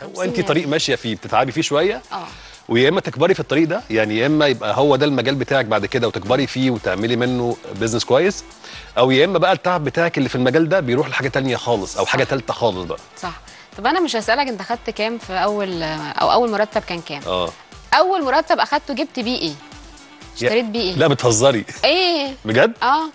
وانت طريق ماشيه فيه بتتعبي فيه شويه، اه ويا اما تكبري في الطريق ده، يعني يا اما يبقى هو ده المجال بتاعك بعد كده وتكبري فيه وتعملي منه بيزنس كويس، او يا اما بقى التعب بتاعك اللي في المجال ده بيروح لحاجه تانية خالص او حاجه ثالثه خالص بقى. صح. طب انا مش هسألك انت خدت كام في اول مرتب كان كام؟ اول مرتب اخدته جبت بيه ايه؟ اشتريت بيه ايه؟ لا بتهزري. ايه بجد؟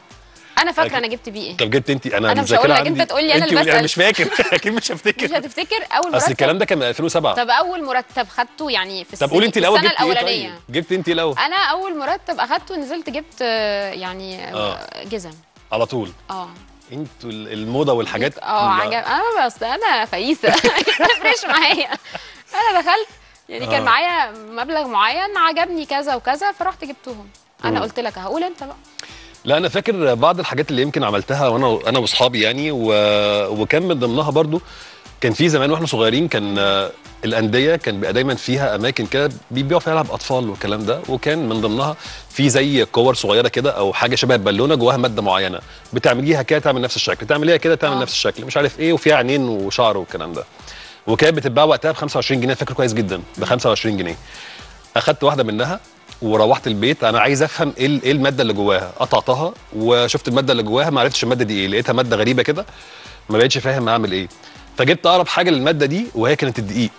انا فاكره انا جبت بيه ايه. طب جبت انت؟ انا مش هقول لك، انت تقول لي، انا اللي بسال. انا مش فاكر. اكيد مش هفتكر. مش هتفتكر اول مرتب؟ اصل الكلام ده كان من 2007. طب اول مرتب خدته يعني في طب قولي انت الاول السنه جبت ايه؟ الاولانيه. طيب جبت انت الاول. انا اول مرتب اخدته نزلت جبت يعني جزم على طول. انتوا الموضه والحاجات عجب. انا بس انا فايسه ما يفرقش معايا. انا دخلت يعني كان معايا مبلغ معين عجبني كذا وكذا فرحت جبتهم. انا قلت لك هقول انت بقى. لا انا فاكر بعض الحاجات اللي يمكن عملتها وانا واصحابي يعني وكان من ضمنها برضو كان في زمان واحنا صغيرين كان الانديه كان بيبقى دايما فيها اماكن كده بيبيعوا فيها لعب اطفال والكلام ده، وكان من ضمنها في زي كور صغيره كده او حاجه شبه البالونه جواها ماده معينه بتعمليها كده تعمل نفس الشكل، تعمليها كده تعمل نفس الشكل، مش عارف ايه، وفيها عينين وشعر والكلام ده، وكانت بتتباع وقتها ب 25 جنيه. فاكر كويس جدا ب 25 جنيه. اخدت واحده منها وروحت البيت انا عايز افهم ايه الماده اللي جواها، قطعتها وشفت الماده اللي جواها ما عرفتش الماده دي ايه، لقيتها ماده غريبه كده ما بقتش فاهم اعمل ايه، فجبت اقرب حاجه للماده دي وهي كانت الدقيق.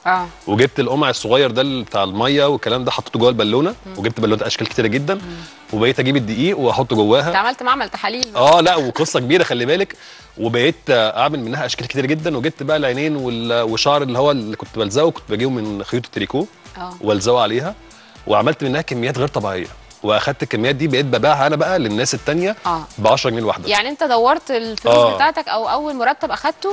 وجبت القمع الصغير ده بتاع الميه والكلام ده حطيته جوه البالونه، وجبت بالونه اشكال كتيره جدا وبقيت اجيب الدقيق واحطه جواها. انت عملت معمل تحاليل. لا وقصه كبيره خلي بالك، وبقيت اعمل منها اشكال كتيره جدا، وجبت بقى العينين والشعر اللي هو اللي كنت بلزقه كنت بجيبه من خيوط التريكو والزقه عليها، وعملت منها كميات غير طبيعيه، واخدت الكميات دي بقيت ببيعها انا بقى للناس التانيه ب 10 جنيه الواحده. يعني انت دورت الفلوس بتاعتك او اول مرتب اخدته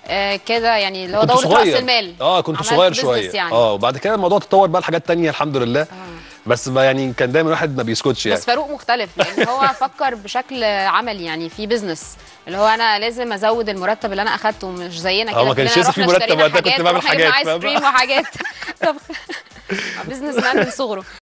كده يعني اللي هو دورة راس المال. كنت صغير شويه يعني. وبعد كده الموضوع تطور بقى لحاجات تانيه الحمد لله. بس بقى يعني كان دايما الواحد ما بيسكتش يعني. بس فاروق مختلف يعني هو فكر بشكل عملي يعني في بيزنس، اللي هو انا لازم ازود المرتب اللي انا اخدته، مش زينا كده. ما كانش لسه في مرتب وقتها كنت بعمل حاجات ايس كريم وحاجات. طب بيزنس مان من صغره.